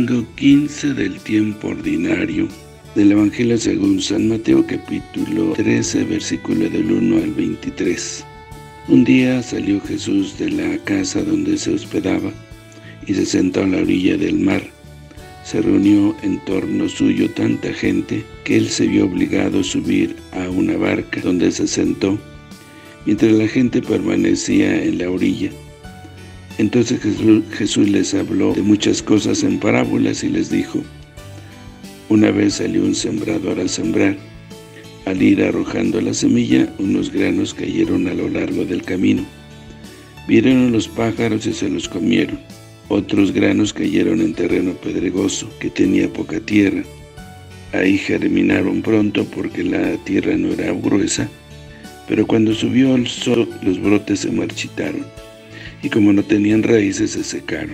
Domingo 15 del tiempo ordinario del Evangelio según San Mateo, capítulo 13, versículo del 1 al 23. Un día salió Jesús de la casa donde se hospedaba y se sentó a la orilla del mar. Se reunió en torno suyo tanta gente que él se vio obligado a subir a una barca donde se sentó, mientras la gente permanecía en la orilla. Entonces Jesús les habló de muchas cosas en parábolas y les dijo: una vez salió un sembrador a sembrar. Al ir arrojando la semilla, unos granos cayeron a lo largo del camino. Vinieron los pájaros y se los comieron. Otros granos cayeron en terreno pedregoso, que tenía poca tierra. Ahí germinaron pronto porque la tierra no era gruesa, pero cuando subió el sol, los brotes se marchitaron, y como no tenían raíces, se secaron.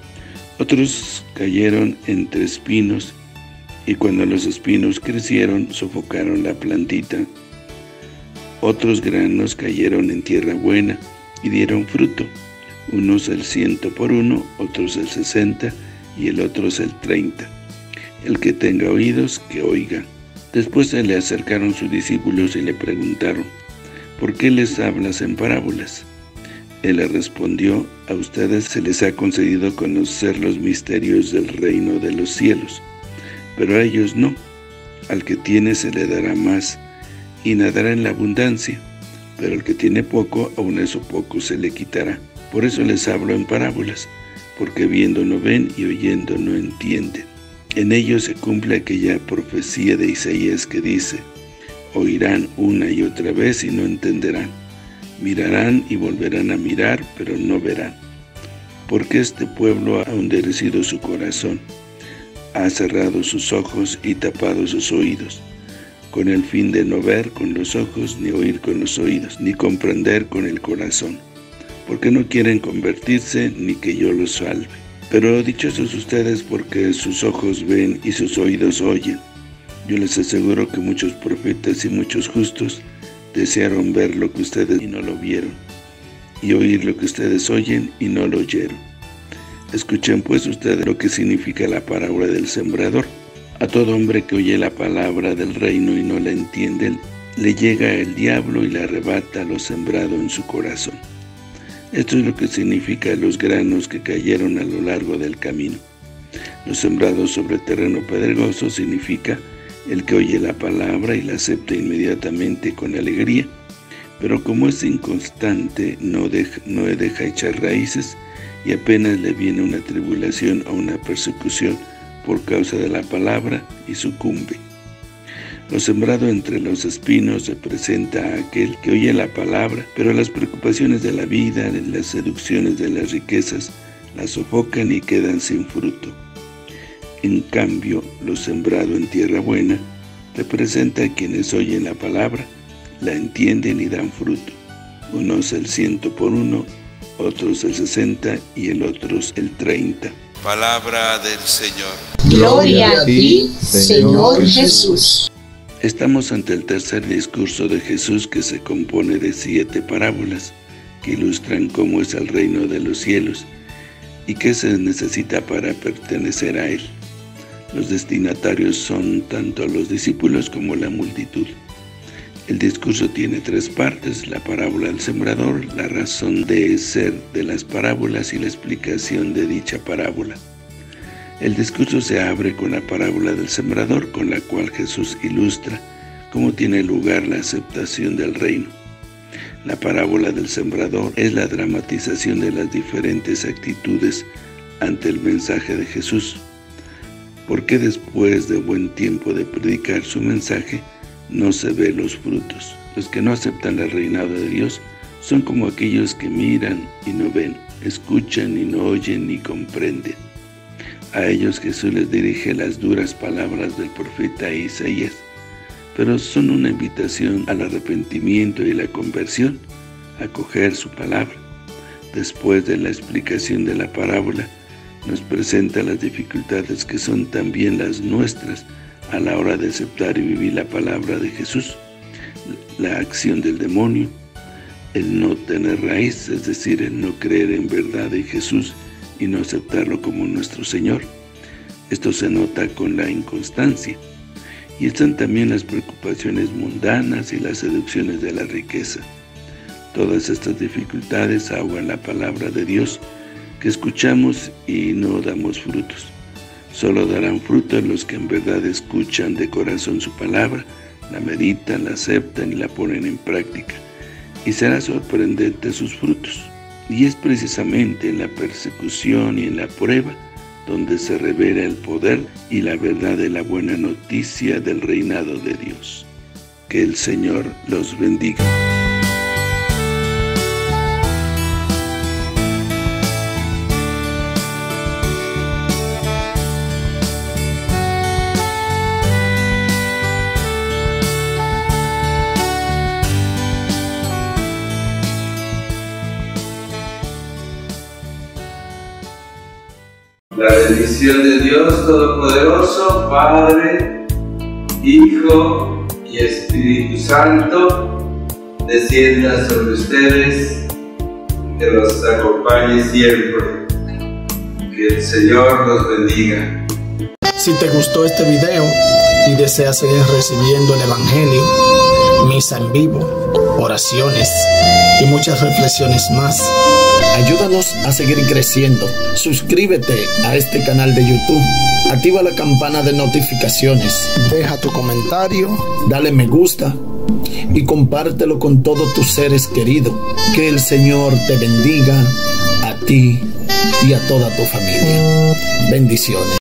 Otros cayeron entre espinos, y cuando los espinos crecieron, sofocaron la plantita. Otros granos cayeron en tierra buena, y dieron fruto, unos el 100 por uno, otros el 60, y el otro el 30. El que tenga oídos, que oiga. Después se le acercaron sus discípulos y le preguntaron: ¿por qué les hablas en parábolas? Él les respondió: a ustedes se les ha concedido conocer los misterios del reino de los cielos, pero a ellos no. Al que tiene se le dará más, y nadará en la abundancia, pero al que tiene poco, aun eso poco se le quitará. Por eso les hablo en parábolas, porque viendo no ven y oyendo no entienden. En ellos se cumple aquella profecía de Isaías que dice: oirán una y otra vez y no entenderán. Mirarán y volverán a mirar, pero no verán. Porque este pueblo ha endurecido su corazón, ha cerrado sus ojos y tapado sus oídos, con el fin de no ver con los ojos, ni oír con los oídos, ni comprender con el corazón, porque no quieren convertirse, ni que yo los salve. Pero dichosos ustedes, porque sus ojos ven y sus oídos oyen. Yo les aseguro que muchos profetas y muchos justos desearon ver lo que ustedes y no lo vieron, y oír lo que ustedes oyen y no lo oyeron. Escuchen pues ustedes lo que significa la parábola del sembrador. A todo hombre que oye la palabra del reino y no la entiende, le llega el diablo y le arrebata lo sembrado en su corazón. Esto es lo que significa los granos que cayeron a lo largo del camino. Los sembrados sobre terreno pedregoso significa el que oye la palabra y la acepta inmediatamente con alegría, pero como es inconstante, no deja echar raíces, y apenas le viene una tribulación o una persecución por causa de la palabra, y sucumbe. Lo sembrado entre los espinos representa a aquel que oye la palabra, pero las preocupaciones de la vida, las seducciones de las riquezas, la sofocan y quedan sin fruto. En cambio, lo sembrado en tierra buena representa a quienes oyen la palabra, la entienden y dan fruto. Unos el 100 por uno, otros el 60 y el otros el 30. Palabra del Señor. Gloria a ti, Señor Jesús. Estamos ante el tercer discurso de Jesús, que se compone de 7 parábolas que ilustran cómo es el reino de los cielos y qué se necesita para pertenecer a él. Los destinatarios son tanto los discípulos como la multitud. El discurso tiene 3 partes: la parábola del sembrador, la razón de ser de las parábolas y la explicación de dicha parábola. El discurso se abre con la parábola del sembrador, con la cual Jesús ilustra cómo tiene lugar la aceptación del reino. La parábola del sembrador es la dramatización de las diferentes actitudes ante el mensaje de Jesús. Porque después de buen tiempo de predicar su mensaje, no se ven los frutos. Los que no aceptan el reinado de Dios son como aquellos que miran y no ven, escuchan y no oyen ni comprenden. A ellos Jesús les dirige las duras palabras del profeta Isaías, pero son una invitación al arrepentimiento y la conversión, a acoger su palabra. Después de la explicación de la parábola, nos presenta las dificultades que son también las nuestras a la hora de aceptar y vivir la palabra de Jesús. La acción del demonio, el no tener raíz, es decir, el no creer en verdad en Jesús y no aceptarlo como nuestro Señor. Esto se nota con la inconstancia. Y están también las preocupaciones mundanas y las seducciones de la riqueza. Todas estas dificultades ahogan la palabra de Dios que escuchamos y no damos frutos. Solo darán frutos los que en verdad escuchan de corazón su palabra, la meditan, la aceptan y la ponen en práctica. Y será sorprendente sus frutos. Y es precisamente en la persecución y en la prueba donde se revela el poder y la verdad de la buena noticia del reinado de Dios. Que el Señor los bendiga. La bendición de Dios Todopoderoso, Padre, Hijo y Espíritu Santo, descienda sobre ustedes, que los acompañe siempre. Que el Señor los bendiga. Si te gustó este video y deseas seguir recibiendo el Evangelio, misa en vivo, oraciones y muchas reflexiones más, ayúdanos a seguir creciendo. Suscríbete a este canal de YouTube, activa la campana de notificaciones, deja tu comentario, dale me gusta y compártelo con todos tus seres queridos. Que el Señor te bendiga a ti y a toda tu familia. Bendiciones.